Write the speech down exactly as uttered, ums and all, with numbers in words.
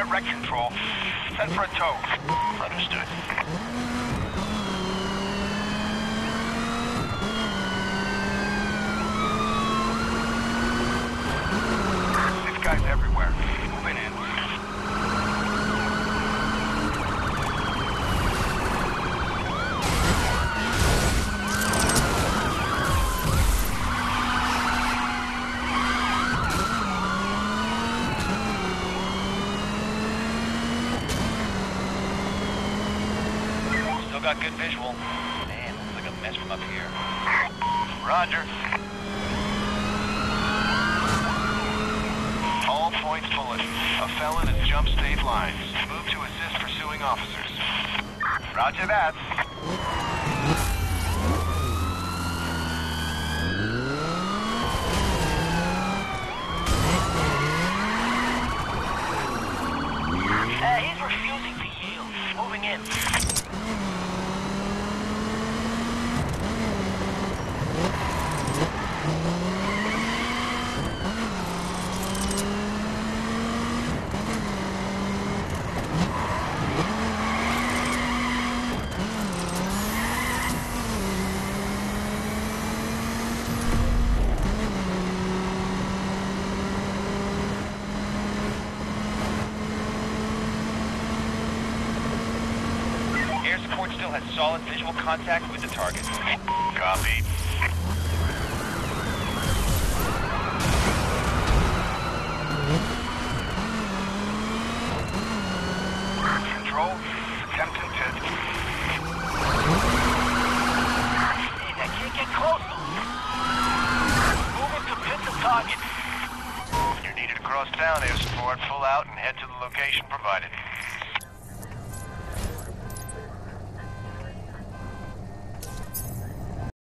at wreck control. Send for a tow. Understood. This guy's everywhere. Moving in. Still got good visual. Man, looks like a mess from up here. Roger. All points bulletin. A felon has jumped state lines. Move to assist pursuing officers. Roger that. Uh, he's refusing to yield. Moving in. Air support still has solid visual contact with the target. Copy. Control, attempting to... Hey, that can't get closer. Moving to pin the target. You're needed across town, air support. Pull out and head to the location provided.